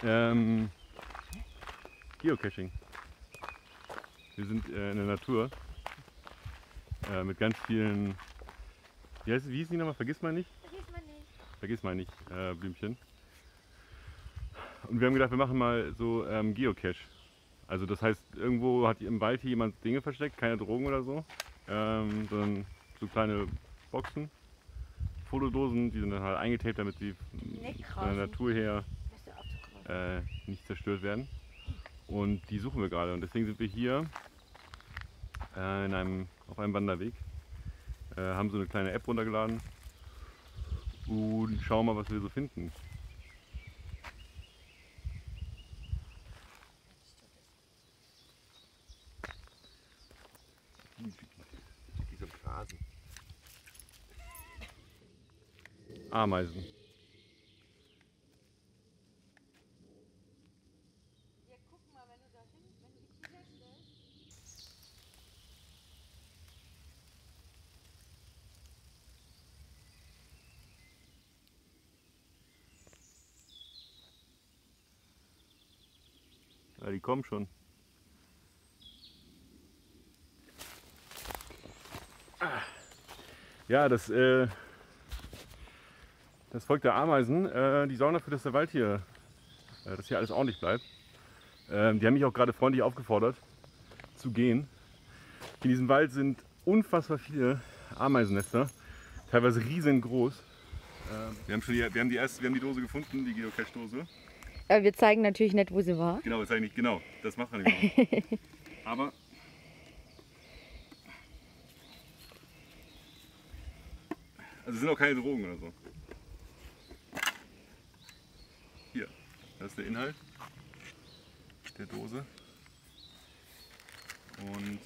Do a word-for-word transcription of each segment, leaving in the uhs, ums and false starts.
Ähm, Geocaching. Wir sind äh, in der Natur äh, mit ganz vielen, wie heißt, wie hieß die nochmal? Vergiss mal nicht? Vergiss mal nicht. Vergiss mal nicht, äh, Blümchen. Und wir haben gedacht, wir machen mal so ähm, Geocache. Also das heißt, irgendwo hat im Wald hier jemand Dinge versteckt, keine Drogen oder so, ähm, sondern so kleine Boxen, Fotodosen, die sind dann halt eingetaped, damit sie von der Natur her äh, nicht zerstört werden. Und die suchen wir gerade und deswegen sind wir hier äh, in einem, auf einem Wanderweg, äh, haben so eine kleine App runtergeladen und schauen mal, was wir so finden. Dieser Grasen. Ameisen. Ja, guck mal, wenn du da hin, wenn du dich hier stellst. Ja, die kommen schon. Ja, das, äh, das Volk der Ameisen, äh, die sorgen dafür, dass der Wald hier, äh, dass hier alles ordentlich bleibt. Ähm, die haben mich auch gerade freundlich aufgefordert, zu gehen. In diesem Wald sind unfassbar viele Ameisennester, teilweise riesengroß. Ähm, wir haben schon die, wir haben die erste, wir haben die Dose gefunden, die Geocache-Dose. Aber wir zeigen natürlich nicht, wo sie war. Genau, das eigentlich genau, das macht man nicht. Aber also es sind auch keine Drogen oder so. Hier, das ist der Inhalt der Dose. Und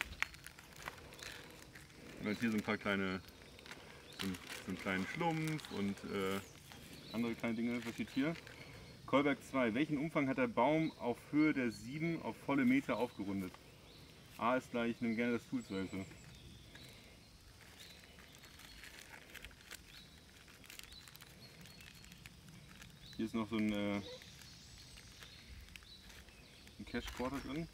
man hat hier so ein paar kleine, so einen, so einen kleinen Schlumpf und äh, andere kleine Dinge. Was steht hier? Kolberg zwei. Welchen Umfang hat der Baum auf Höhe der sieben auf volle Meter aufgerundet? A ist gleich, nimm gerne das Tool zur Hilfe. Hier ist noch so ein, äh, ein Cache-Quarter drin.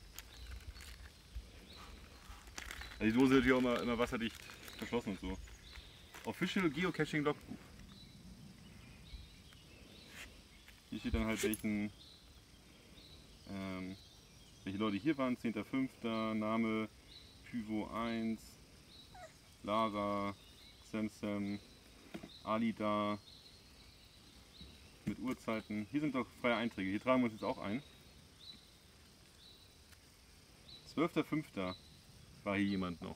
Also die Dose ist ja auch immer, immer wasserdicht verschlossen und so. Official Geocaching Logbuch. Hier steht dann halt welchen, ähm, welche Leute hier waren. zehnter fünfter Name Pyvo eins, Lara, Samsam, Alida. Mit Uhrzeiten. Hier sind doch freie Einträge. Hier tragen wir uns jetzt auch ein. zwölfter fünfter war hier jemand noch.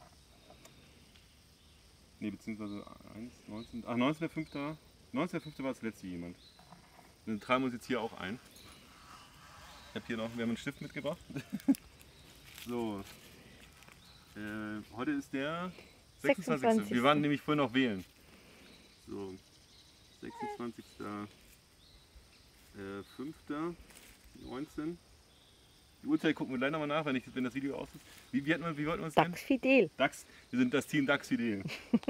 Ne, beziehungsweise eins, neunzehn, ach, neunzehnter fünfter neunzehnter fünfter war das letzte jemand. Dann tragen wir uns jetzt hier auch ein. Ich habe hier noch, wir haben einen Stift mitgebracht. So. Äh, heute ist der sechsundzwanzigste sechsundzwanzigste Wir waren nämlich vorhin noch wählen. So. sechsundzwanzigster fünfter neunzehn. Die Uhrzeit gucken wir gleich nochmal nach, wenn, ich, wenn das Video aus ist. Wie, wie, wir, wie wollten wir uns nennen? Dax Fidel. Dax. Wir sind das Team Dax Fidel.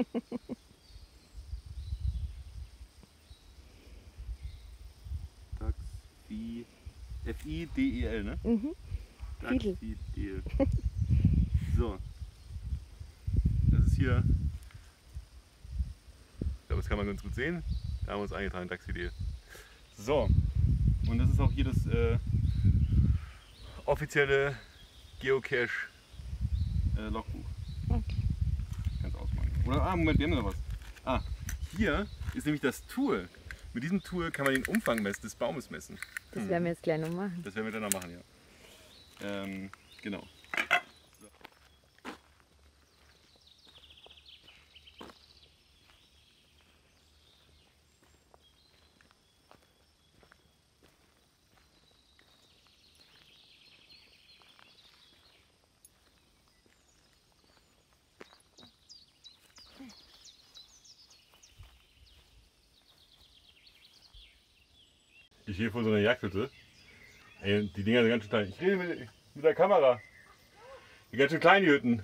Dax F I D E L, ne? Mhm. Dax Fidel. Fidel. So. Das ist hier. Ich glaube, das kann man ganz gut sehen. Da haben wir uns eingetragen, Dax Fidel. So. Und das ist auch hier das äh, offizielle Geocache äh, Logbuch. Okay. Kannst ausmachen. Oder, ah, Moment, wir haben noch was. Ah, hier ist nämlich das Tool. Mit diesem Tool kann man den Umfang messen, des Baumes messen. Das werden wir jetzt gleich noch machen. Das werden wir dann noch machen, ja. Ähm, genau. Ich stehe vor so einer Jagdhütte. Ey, die Dinger sind ganz schön klein. Ich rede mit, mit der Kamera. Die ganz schön kleinen Hütten.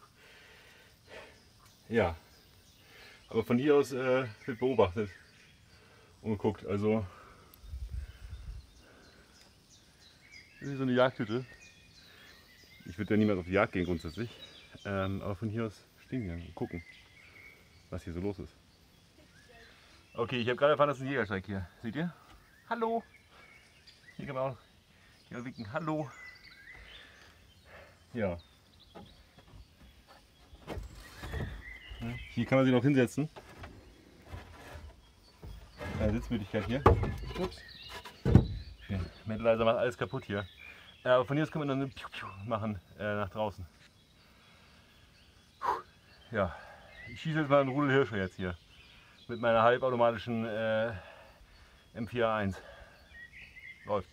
Ja. Aber von hier aus äh, wird beobachtet und geguckt. Also Das ist so eine Jagdhütte. Ich würde ja niemals auf die Jagd gehen grundsätzlich. Ähm, aber von hier aus stehen wir und gucken, was hier so los ist. Okay, ich habe gerade erfahren, das ist ein Jägersteig hier. Seht ihr? Hallo! Hier kann man auch hier winken. Hallo! Ja. Hier kann man sich noch hinsetzen. Eine Sitzmöglichkeit hier. Ups. Schön. Metalizer macht alles kaputt hier. Äh, aber von hier aus können wir dann eine Piu Piu machen äh, nach draußen. Puh. Ja, ich schieße jetzt mal einen Rudel Hirsche jetzt hier. Mit meiner halbautomatischen äh, M vier A eins. Läuft.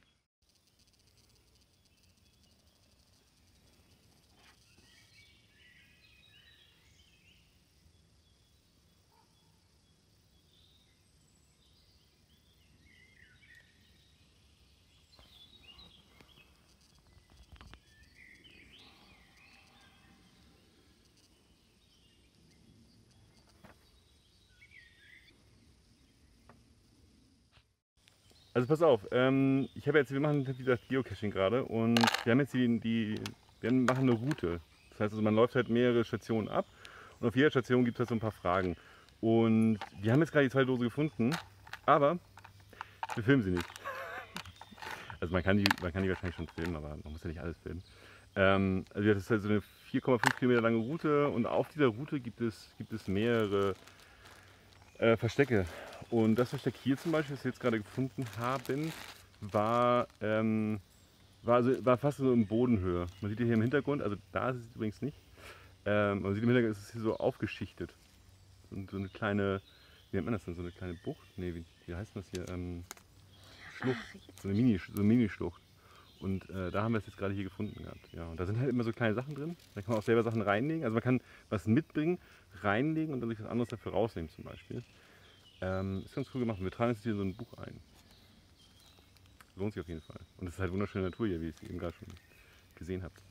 Also pass auf, ähm, ich habe jetzt, wir machen wie gesagt Geocaching gerade und wir haben jetzt die, die, wir machen eine Route. Das heißt also, man läuft halt mehrere Stationen ab und auf jeder Station gibt es halt so ein paar Fragen. Und wir haben jetzt gerade die zwei Dose gefunden, aber wir filmen sie nicht. Also man kann die, man kann die wahrscheinlich schon filmen, aber man muss ja nicht alles filmen. Ähm, also das ist halt so eine vier Komma fünf Kilometer lange Route und auf dieser Route gibt es, gibt es mehrere äh, Verstecke. Und das Versteck hier zum Beispiel, das wir jetzt gerade gefunden haben, war, ähm, war, also, war fast so in Bodenhöhe. Man sieht hier im Hintergrund, also da ist es übrigens nicht, ähm, man sieht im Hintergrund, ist es hier so aufgeschichtet. Und so eine kleine, wie nennt man das denn, so eine kleine Bucht? Nee, wie, wie heißt das hier? Ähm, Schlucht, so eine Mini, so eine Mini-Schlucht. Und äh, da haben wir es jetzt gerade hier gefunden gehabt. Ja, und da sind halt immer so kleine Sachen drin, da kann man auch selber Sachen reinlegen. Also man kann was mitbringen, reinlegen und dann sich was anderes dafür rausnehmen zum Beispiel. Ähm, ist ganz cool gemacht. Wir tragen jetzt hier so ein Buch ein. Lohnt sich auf jeden Fall. Und es ist halt wunderschöne Natur hier, wie ihr es eben gerade schon gesehen habt.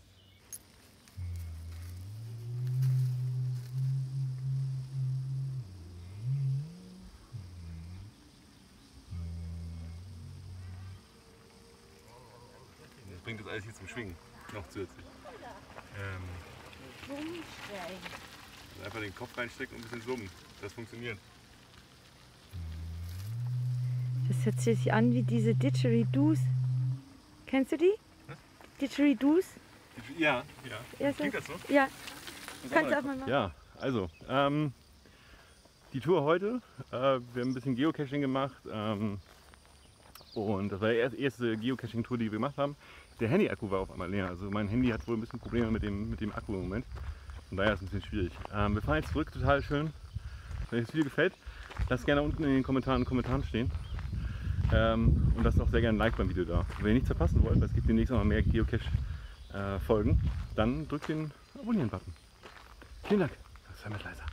Das bringt das alles hier zum Schwingen. Noch zusätzlich. Ähm, also einfach den Kopf reinstecken und ein bisschen summen. Das funktioniert. Das hört sich an wie diese Didgeridoos. Kennst du die? Hm? Didgeridoos? Ja, ja. Ja, so. Klingt das so? Ja. Kannst du auch mal machen. Ja, also ähm, die Tour heute. Äh, wir haben ein bisschen Geocaching gemacht. Ähm, und das war die erste Geocaching-Tour, die wir gemacht haben. Der Handy-Akku war auf einmal leer. Also mein Handy hat wohl ein bisschen Probleme mit dem, mit dem Akku im Moment. Von daher ist es ein bisschen schwierig. Ähm, wir fahren jetzt zurück, total schön. Wenn euch das Video gefällt, lasst gerne unten in den Kommentaren, Kommentaren stehen. Ähm, und lasst auch sehr gerne ein Like beim Video da. Wenn ihr nichts verpassen wollt, weil es gibt demnächst noch mal mehr Geocache-Folgen, äh, dann drückt den Abonnieren-Button. Vielen Dank. Das war mit leiser.